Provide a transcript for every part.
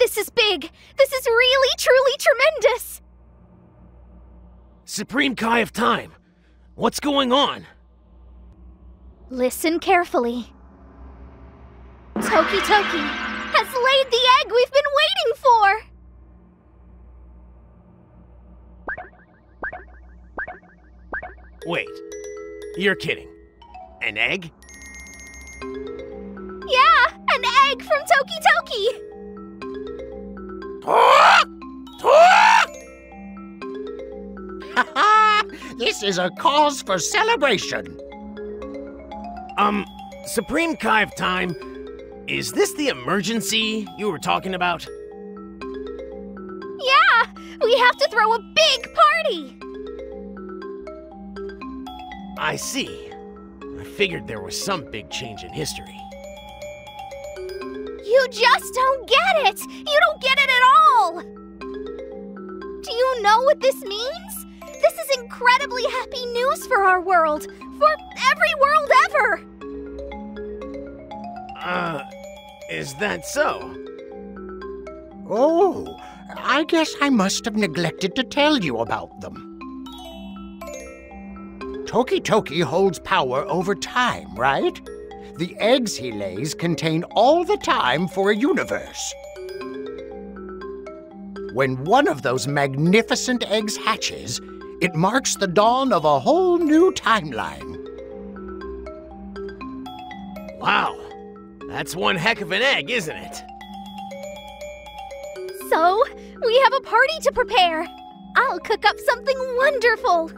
This is big! This is really, truly tremendous! Supreme Kai of Time, what's going on? Listen carefully. Toki Toki has laid the egg we've been waiting for! Wait, you're kidding. An egg? Yeah, an egg from Toki Toki! This is a cause for celebration. Supreme Kai of Time, is this the emergency you were talking about? Yeah, we have to throw a big party! I see. I figured there was some big change in history. You just don't get it! You don't get it at all! Do you know what this means? This is incredibly happy news for our world! For every world ever! Is that so? Oh, I guess I must have neglected to tell you about them. Toki Toki holds power over time, right? The eggs he lays contain all the time for a universe. When one of those magnificent eggs hatches, it marks the dawn of a whole new timeline. Wow, that's one heck of an egg, isn't it? So, we have a party to prepare. I'll cook up something wonderful.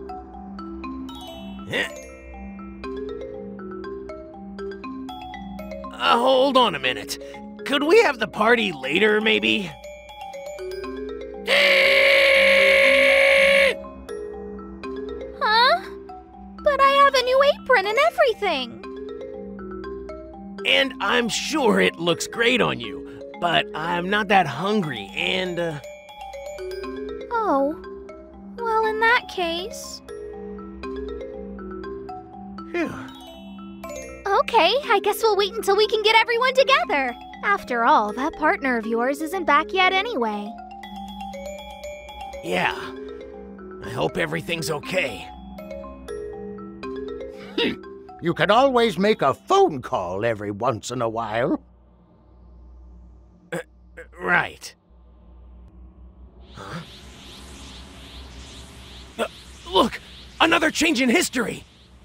Hold on a minute. Could we have the party later, maybe? Huh? But I have a new apron and everything. And I'm sure it looks great on you, but I'm not that hungry, and, Oh. Well, in that case... Phew. Okay, I guess we'll wait until we can get everyone together. After all, that partner of yours isn't back yet anyway. Yeah. I hope everything's okay. You can always make a phone call every once in a while. Right. Huh? Look! Another change in history!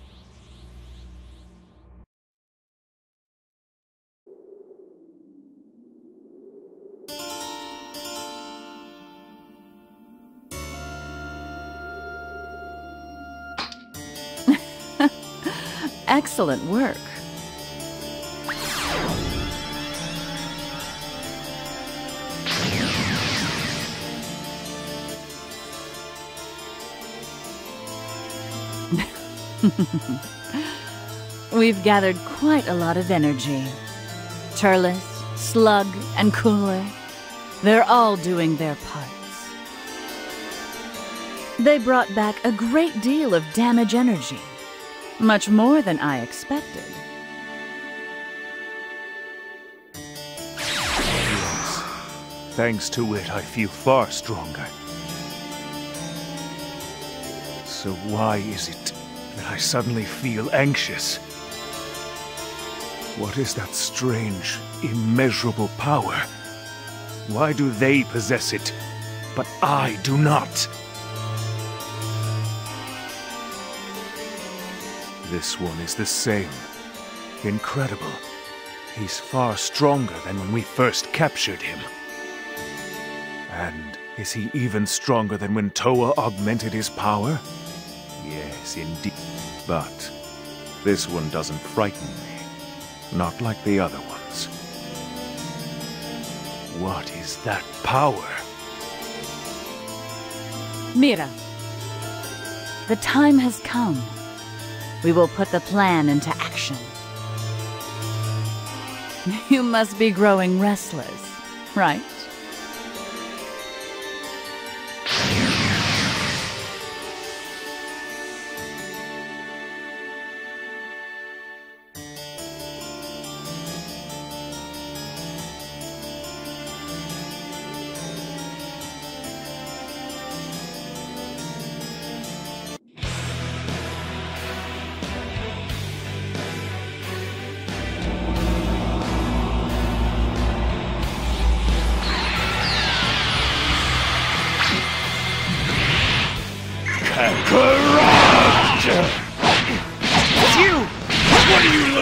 Excellent work. We've gathered quite a lot of energy. Turles, Slug, and Cooler, they're all doing their parts. They brought back a great deal of damage energy. Much more than I expected. Yes. Thanks to it, I feel far stronger. So why is it that I suddenly feel anxious? What is that strange, immeasurable power? Why do they possess it, but I do not? This one is the same. Incredible. He's far stronger than when we first captured him. And is he even stronger than when Towa augmented his power? Yes, indeed. But this one doesn't frighten me. Not like the other ones. What is that power? Mira, the time has come. We will put the plan into action. You must be growing restless, right?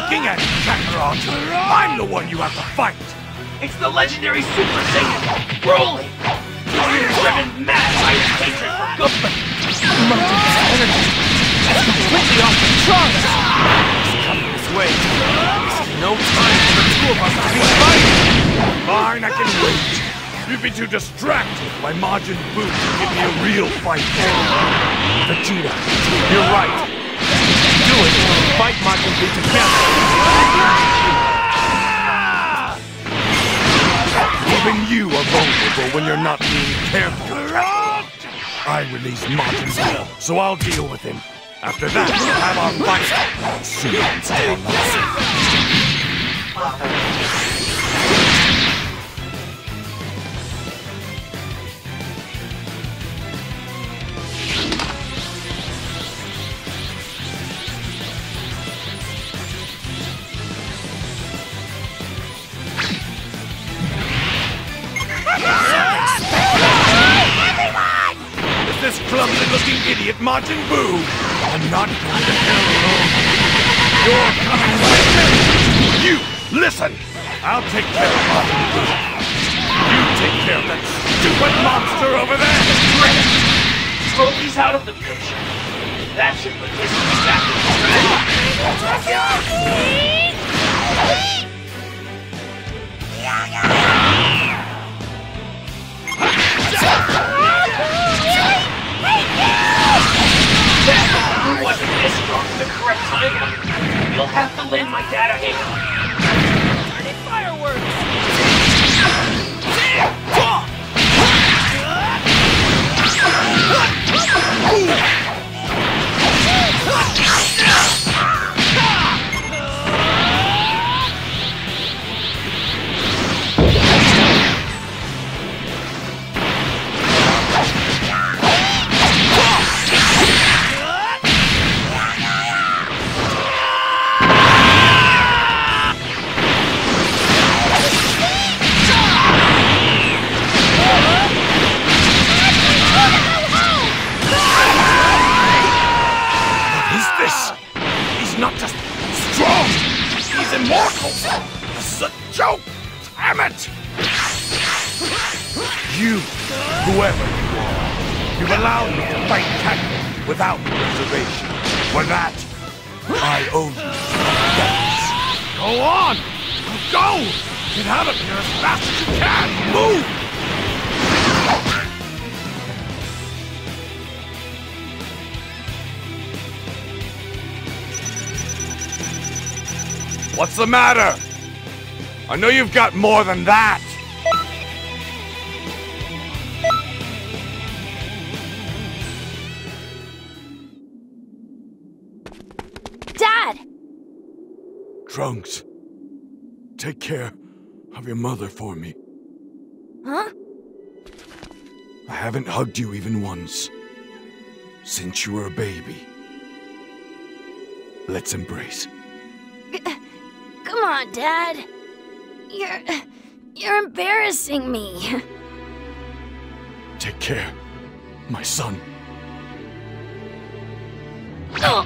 looking at Kakarot. I'm the one you have to fight. It's the legendary Super Saiyan, Broly! You're driven mad by his hatred for good. Martin's energy. That's completely off control. He's coming this way. There's no time for the two of us to be fighting. Fine, I can wait. You'd be too distracted by Majin Buu to give me a real fight. Vegeta, you're right. Do it. Fight Majin Buu together. Even you are vulnerable when you're not being careful. I release Majin Buu, so I'll deal with him. After that, we'll have our fight. Soon as this clumsy-looking idiot Majin Buu. I'm not going to hell alone. You're coming with me. You, listen. I'll take care of Majin Buu. You take care of that stupid monster over there. Great! Broly's out of the picture. That should put this back in wasn't this strong at the correct time. You'll have to lend my dad a hand. Turning fireworks! Not just strong, he's immortal! This is a joke! Damn it! You, whoever you are, you've allowed me to fight Kakarot without reservation. For that, I owe you thanks. Go on! Go! Get out of here as fast as you can! Move! What's the matter? I know you've got more than that! Dad! Trunks, take care of your mother for me. Huh? I haven't hugged you even once since you were a baby. Let's embrace. Come on, Dad. You're embarrassing me. Take care, my son. Oh.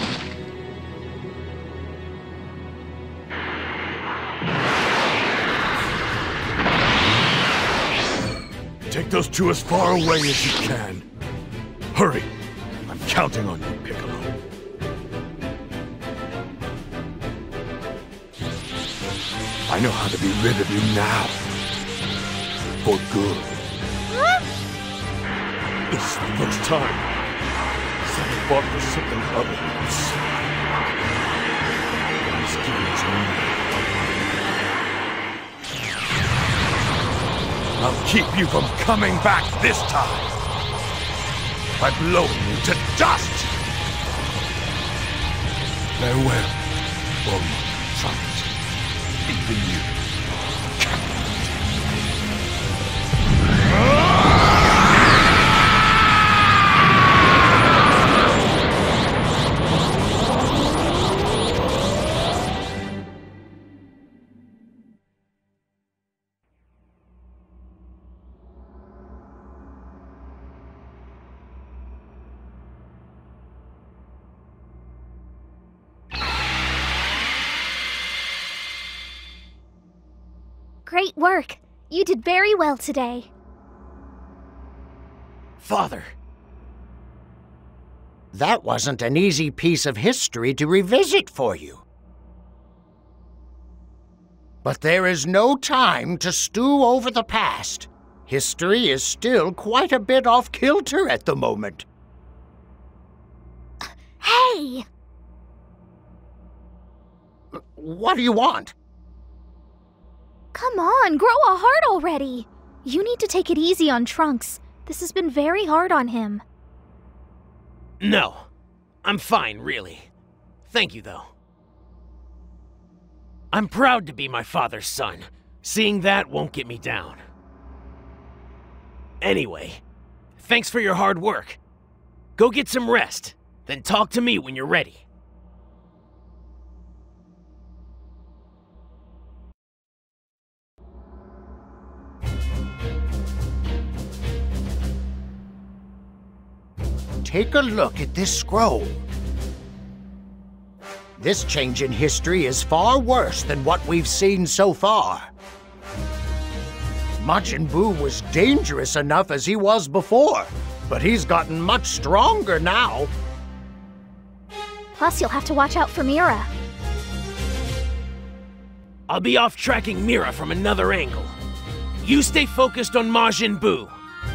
Take those two as far away as you can. Hurry! I'm counting on you, Piccolo. I know how to be rid of you now. For good. Huh? This is the first time someone fought for something other than us. Please give it to me. I'll keep you from coming back this time. By blowing you to dust. Farewell, Bulma, Trunks. Even you. Great work. You did very well today. Father. That wasn't an easy piece of history to revisit for you. But there is no time to stew over the past. History is still quite a bit off kilter at the moment. Hey! What do you want? Come on, grow a heart already. You need to take it easy on Trunks. This has been very hard on him. No. I'm fine, really. Thank you, though. I'm proud to be my father's son. Seeing that won't get me down. Anyway, thanks for your hard work. Go get some rest, then talk to me when you're ready. Take a look at this scroll. This change in history is far worse than what we've seen so far. Majin Buu was dangerous enough as he was before, but he's gotten much stronger now. Plus, you'll have to watch out for Mira. I'll be off tracking Mira from another angle. You stay focused on Majin Buu.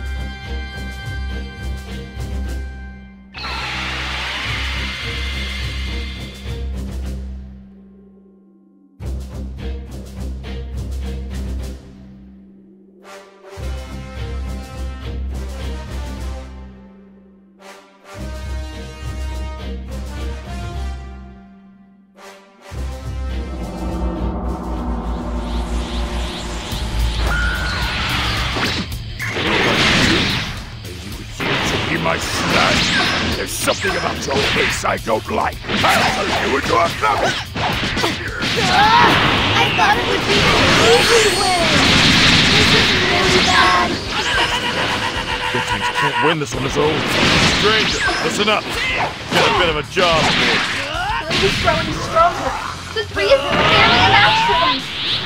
My snack. There's something about your face I don't like. I'll turn you into a nugget. I thought it would be an easy win. This is really bad. Gotenks can't win this on his own. Stranger, listen up. Got a bit of a job here. He's growing stronger. The three of them are barely a match for them.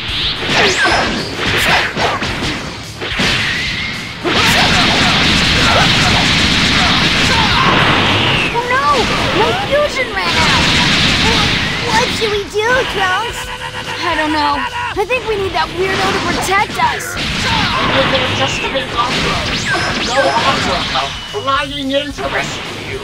My fusion ran out! What should we do, Trunks? I don't know. I think we need that weirdo to protect us. With it just a bit longer, no Aqua come flying in to rescue you.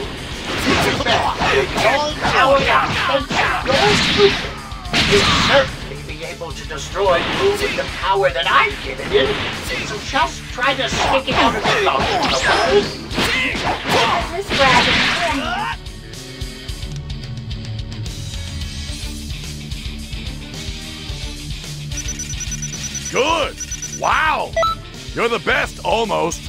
All powered up thanks to your stupid. You'll certainly be able to destroy Buu with the power that I've given it. So just try to stick it out of the mouth, okay? This dragon. Good. Wow. You're the best, almost.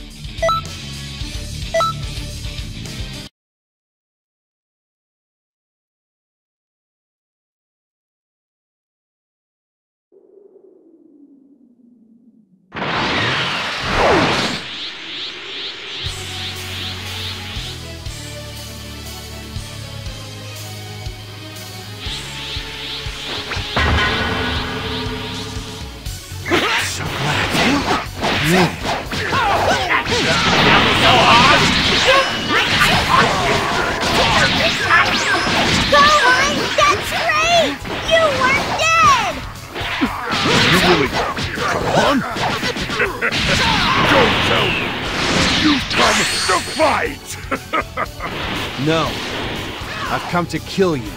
No. I've come to kill you. You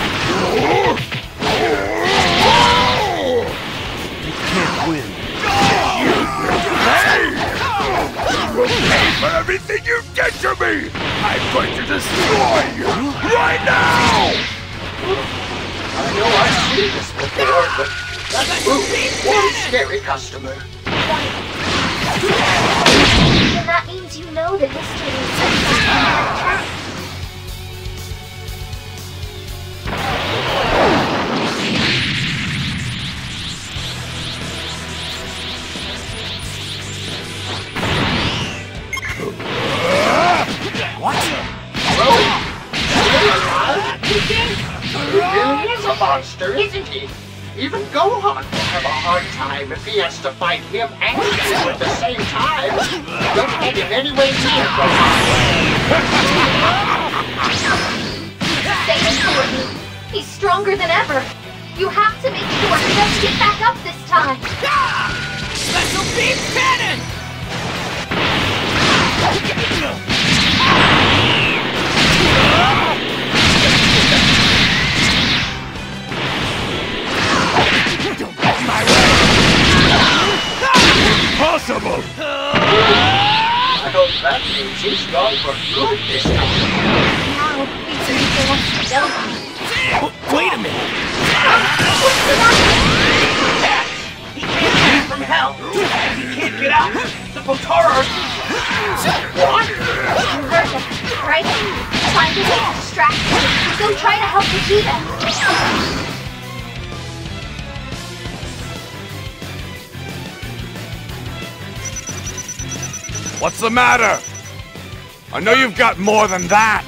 can't win. You will pay for everything you did to me! I'm going to destroy you right now! I know I've seen this before, but that's Buu, one scary customer. And that means you know the history of Trunks. What? You think? He really is a monster, isn't he? Even Gohan will have a hard time if he has to fight him and you at the same time. Don't let him anywhere near Gohan. Say it clearly. He's stronger than ever. You have to make sure he doesn't get back up this time. Special beam cannon! Don't get in my way! Impossible! I hope that means he's gone for good this time. Now, he's in the wants to go. Wait a minute! He can't get from hell! He can't get out! The Potara are... What? You heard him, right? Find a way to distract him. Go try to help Vegeta. What's the matter? I know you've got more than that!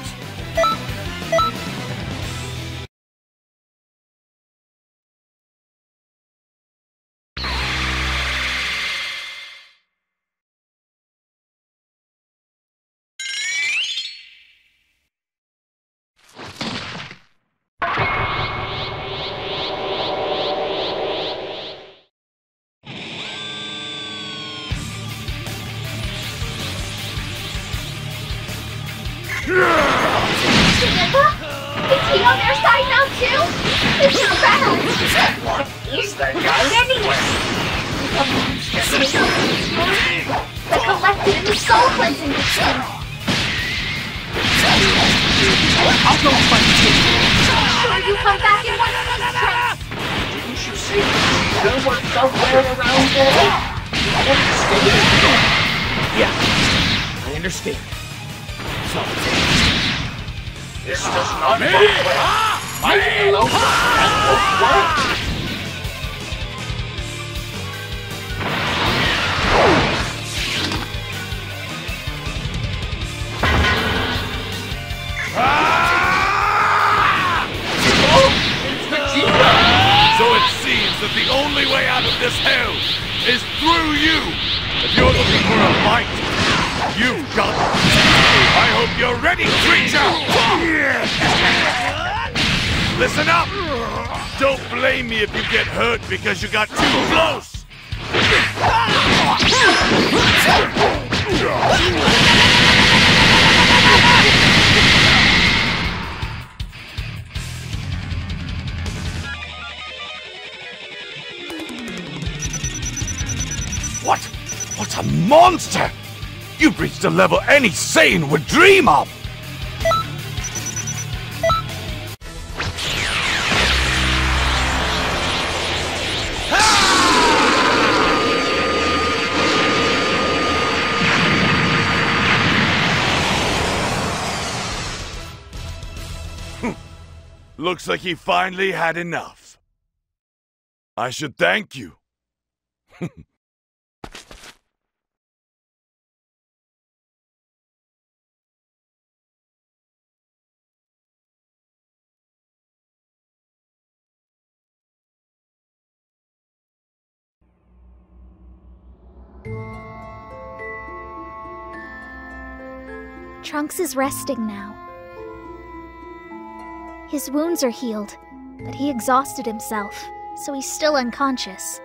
Janemba? Is he on their side now too? It's unbalanced. What is that guy anyway? The collected in the soul cleansing machine. I'll go fight you! Sure you come back in one piece, Trunks. Didn't you say there was somewhere around there? Yeah, I understand. So, This does not work well. Fighting alone that won't work. Oh, it's Vegeta! So it seems that the only way out of this hell is through you! If you're looking for a fight, you've got it! I hope you're ready, creature! Listen up! Don't blame me if you get hurt because you got too close! What? What a monster! You've reached a level any Saiyan would dream of! Looks like he finally had enough. I should thank you. Trunks is resting now. His wounds are healed, but he exhausted himself, so he's still unconscious.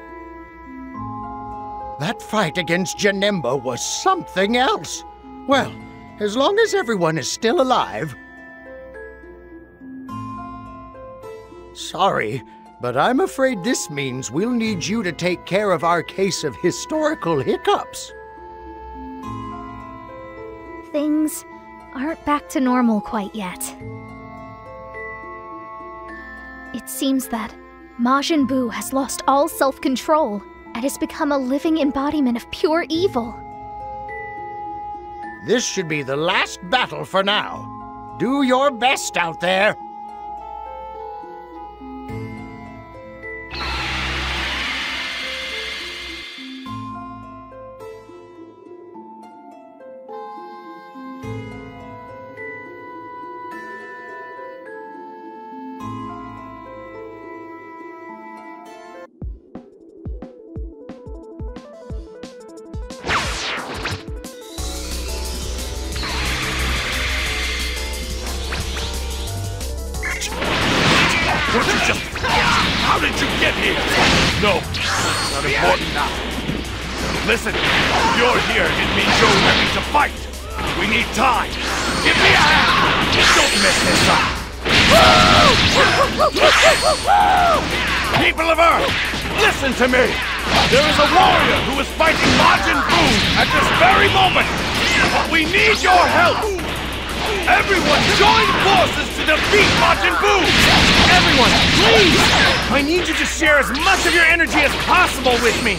That fight against Janemba was something else. Well, as long as everyone is still alive... Sorry, but I'm afraid this means we'll need you to take care of our case of historical hiccups. Things aren't back to normal quite yet. It seems that Majin Buu has lost all self-control and has become a living embodiment of pure evil. This should be the last battle for now. Do your best out there. How did you get here? No, not important now. Listen, if you're here, it means you're ready to fight. We need time. Give me a hand. Don't mess this up. People of Earth, listen to me. There is a warrior who is fighting Majin Buu at this very moment. But we need your help. Everyone, join forces to defeat Majin Buu. Everyone, please! I need you to share as much of your energy as possible with me.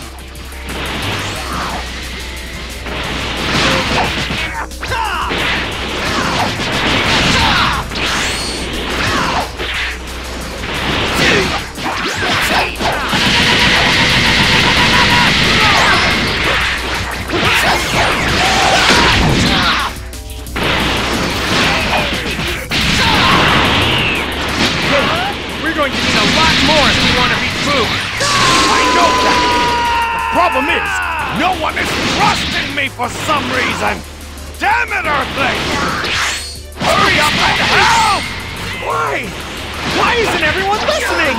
We're going to need a lot more if we want to beat Buu. I know that. The problem is, no one is trusting me for some reason. Damn it, Earthling! Hurry up and help! Why? Why isn't everyone listening?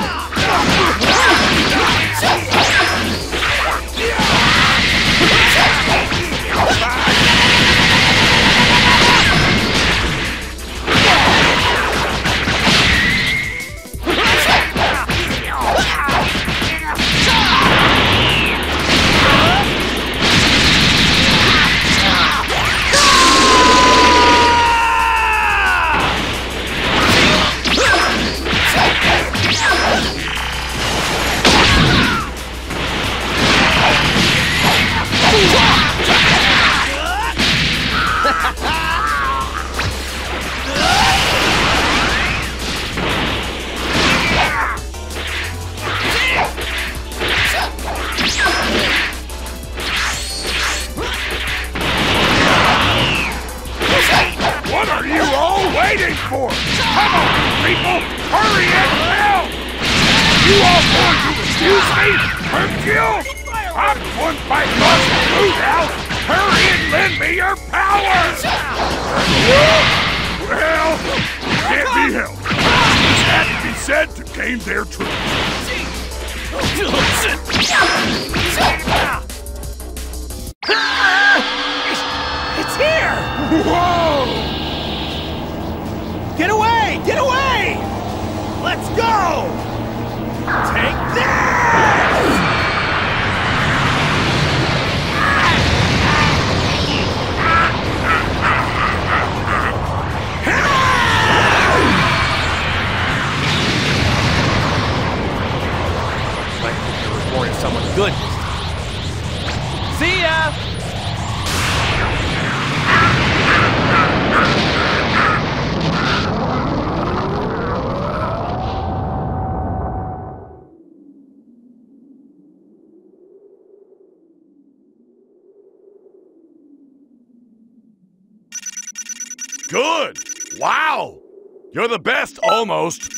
What are you all waiting for? Come on, people! Hurry and help! You all going to refuse me? Hercule? I'm going to fight Majin Buu now! Hurry and lend me your powers! Well, can't be helped. This had to be said to gain their truth. It's here! Whoa! Get away! Get away! Let's go! Take this! Like I was born of someone good. See ya! Good! Wow! You're the best, almost.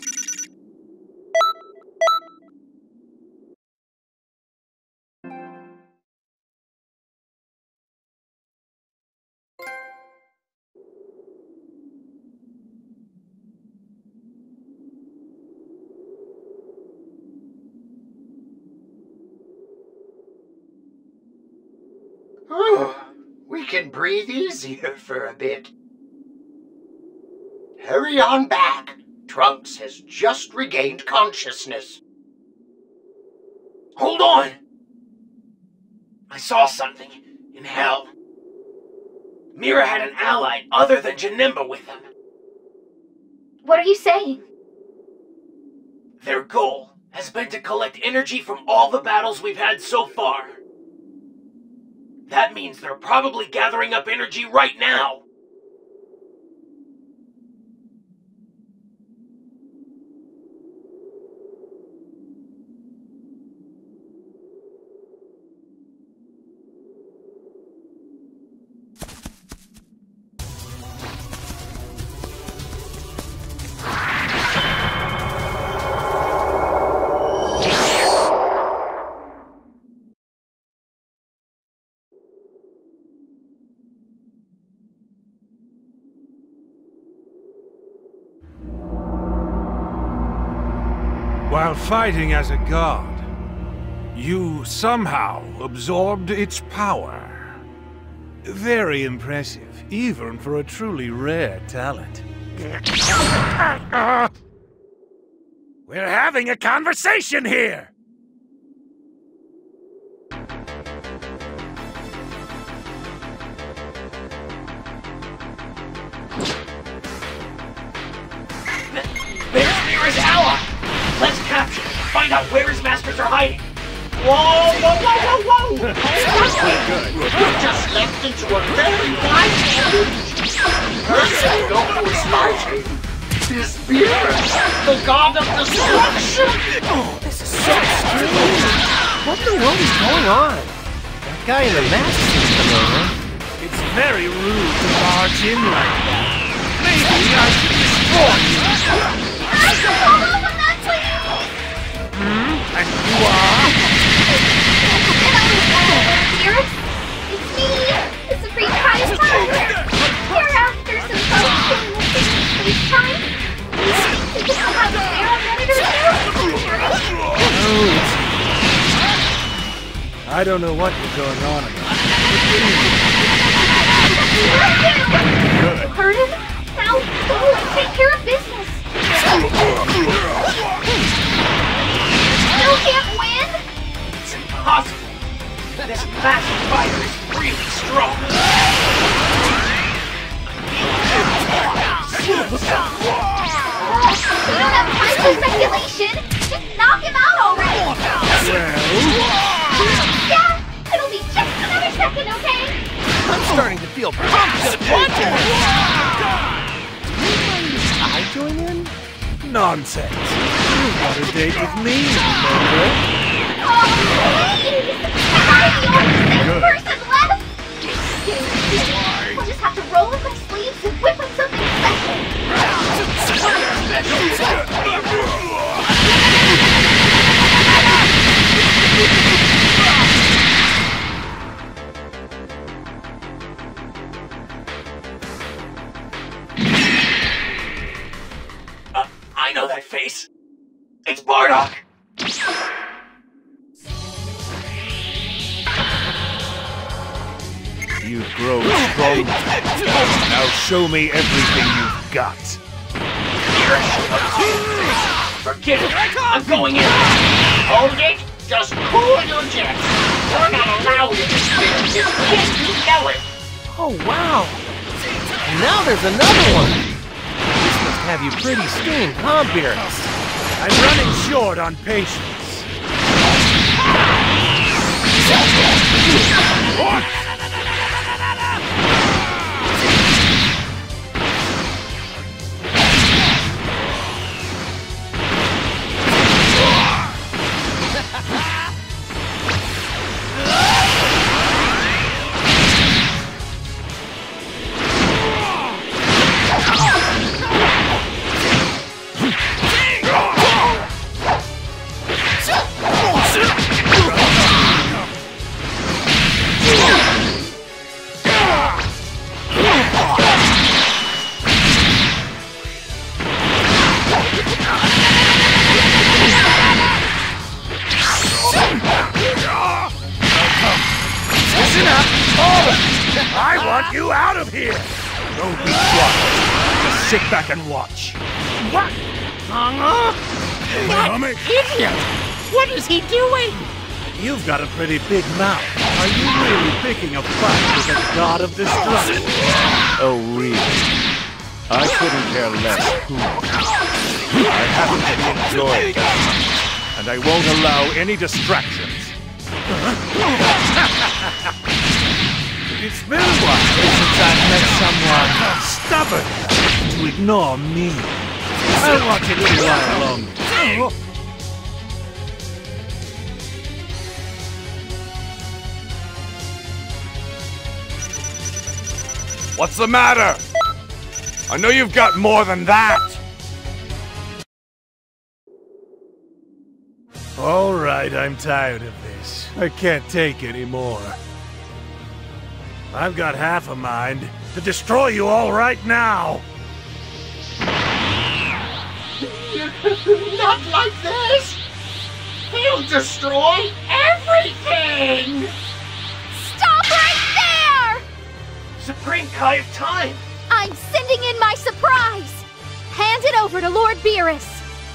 We can breathe easier for a bit. Hurry on back. Trunks has just regained consciousness. Hold on! I saw something in hell. Mira had an ally other than Janemba with them. What are you saying? Their goal has been to collect energy from all the battles we've had so far. That means they're probably gathering up energy right now. While fighting as a god, you somehow absorbed its power. Very impressive, even for a truly rare talent. We're having a conversation here! There's Mira's ally! Let's capture him, find out where his masters are hiding! Whoa, whoa, whoa, whoa, whoa! You just left into a very wide area. First, I know who is fighting. This Mira, the god of destruction! Oh, this is so strange. What the world is going on? That guy in the mask seems familiar. It's very rude to barge in like that. Maybe I should destroy you. I can follow when that's what you... And you are? Here, it's me, the Supreme Prize Fighter. We're after some folks in the this time. We can have a fair editor here. I don't know what is going on about. You heard him? Now go and take care of business. Still can't win? It's impossible! This master fighter is really strong! We don't have time for speculation! Just knock him out already! Yeah, it'll be just another second, okay? I'm starting to feel pumped to punch. I join in? Nonsense. You got a date with me, remember? Oh, please! Am I the only sane person left? We'll just have to roll up my sleeves and whip up something I know that face. It's Bardock! You've grown strong. Now show me everything you've got. Forget it! I'm going in! Hold it! Just cool your jets! We're not allowed in this business! You know it! Oh, wow. And now there's another one. This must have you pretty steamed, huh, Beerus? I'm running short on patience. I want you out of here! Don't be quiet. Just sit back and watch. What? That idiot! What is he doing? You've got a pretty big mouth. Are you really picking a fight with a god of destruction? Oh, really? I couldn't care less who. I happen to be enjoying this, and I won't allow any distractions. It's been a while since I've met someone stubborn to ignore me. I'll watch it a little while longer. What's the matter? I know you've got more than that! All right, I'm tired of this. I can't take any more. I've got half a mind to destroy you all right now! Not like this! will destroy everything! Stop right there! Supreme Kai of Time! I'm sending in my surprise! Hand it over to Lord Beerus!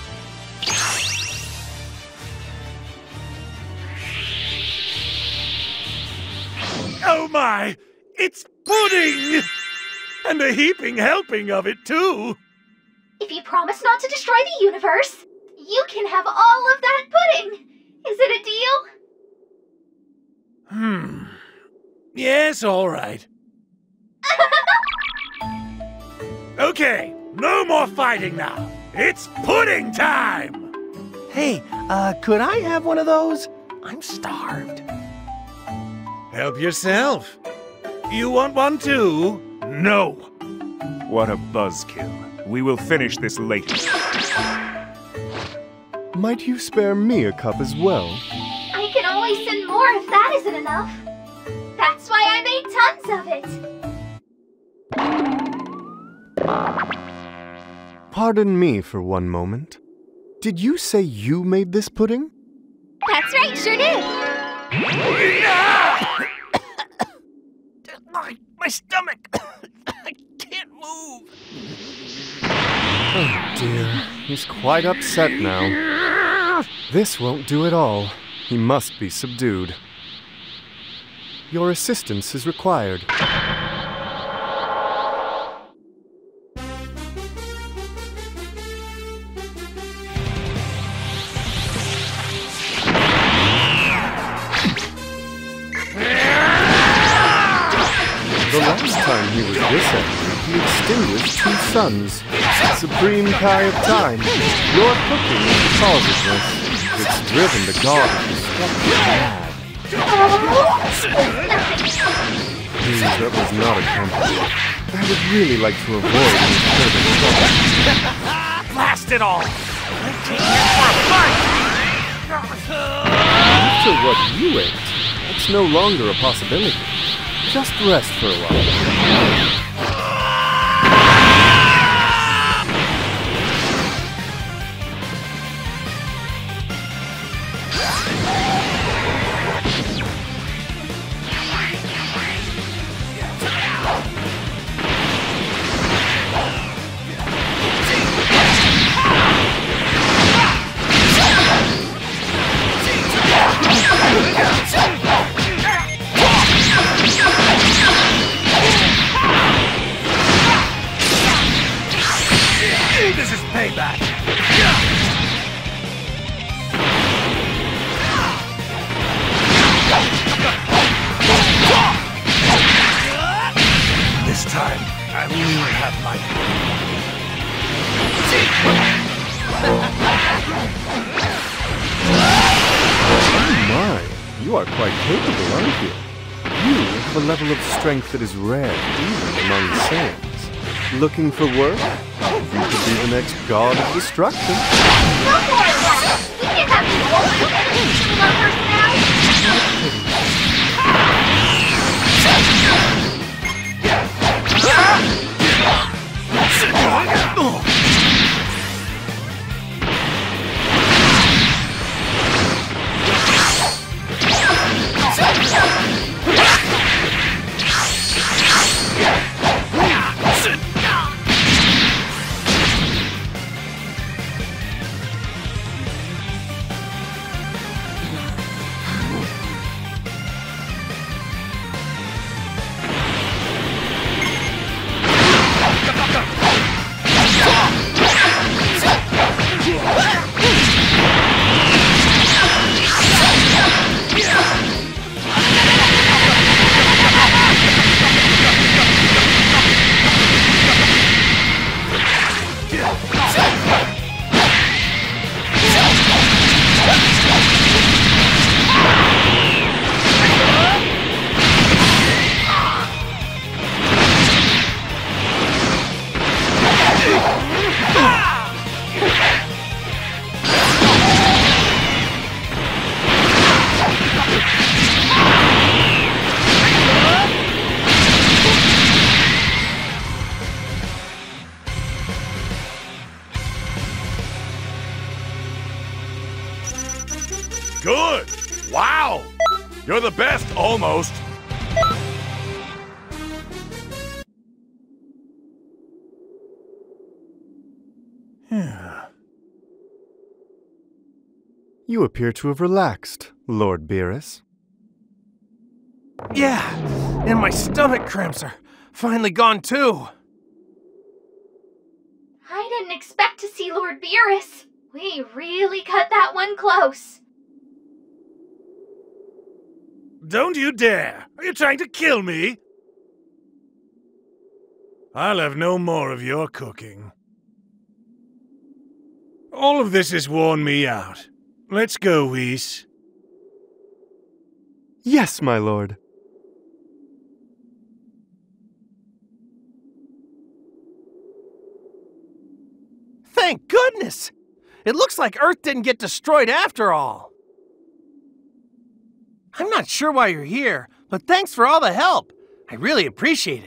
Oh my! It's pudding! And a heaping helping of it, too! If you promise not to destroy the universe, you can have all of that pudding! Is it a deal? Yes, all right. Okay, no more fighting now. It's pudding time! Hey, could I have one of those? I'm starved. Help yourself. You want one too? No! What a buzzkill. We will finish this later. Might you spare me a cup as well? I can always send more if that isn't enough. That's why I made tons of it. Pardon me for one moment. Did you say you made this pudding? That's right, sure did. My stomach! I can't move! Oh dear, he's quite upset now. This won't do at all. He must be subdued. Your assistance is required. The last time he was this angry, he extinguished 2 suns. Supreme Kai of Time, your cooking is causes this. It's driven the god of destruction mad. Please, that was not a compliment. I would really like to avoid any further trouble. Blast it all! I came here for a fight! After what you ate, it's no longer a possibility. Just rest for a while. This is payback! This time, I will have my... Oh my, you are quite capable, aren't you? You have a level of strength that is rare, even among Saiyans. Looking for work? You could be the next god of destruction. No more of that! We can't have you all with anything on good! Wow! You're the best, almost! You appear to have relaxed, Lord Beerus. Yeah, and my stomach cramps are finally gone too. I didn't expect to see Lord Beerus. We really cut that one close. Don't you dare! Are you trying to kill me? I'll have no more of your cooking. All of this has worn me out. Let's go, Whis. Yes, my lord. Thank goodness! It looks like Earth didn't get destroyed after all. I'm not sure why you're here, but thanks for all the help. I really appreciate it.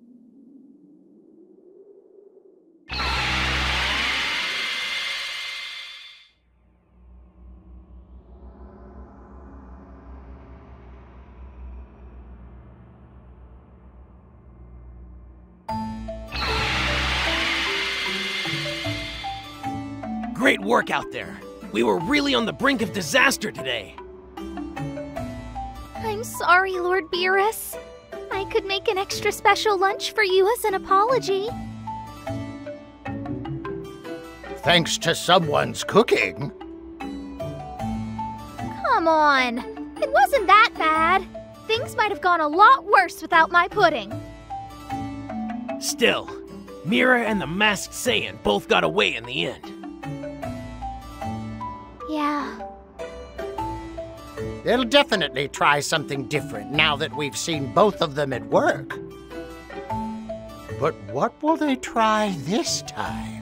Great work out there. We were really on the brink of disaster today. I'm sorry, Lord Beerus. I could make an extra special lunch for you as an apology. Thanks to someone's cooking. Come on. It wasn't that bad. Things might have gone a lot worse without my pudding. Still, Mira and the Masked Saiyan both got away in the end. Yeah. They'll definitely try something different now that we've seen both of them at work. But what will they try this time?